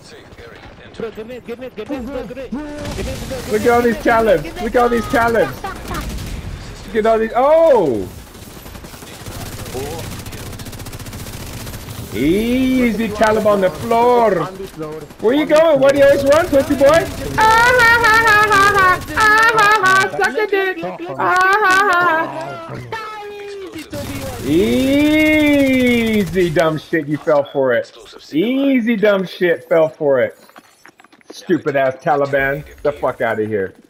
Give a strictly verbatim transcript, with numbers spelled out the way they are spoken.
Bro, grenade, grenade, grenade, bro, grenade. Look at all these talents. Look at all these talents. Look at all these. Oh! Easy Caleb on the floor. Where you going? Where do you always run, pussy boy? Ah ha ha ha ha ha! Ah ha ha! Suck a dick! Ah ha ha! Easy dumb shit, you fell for it. Easy dumb shit, fell for it. Stupid ass Taliban. Get the fuck out of here.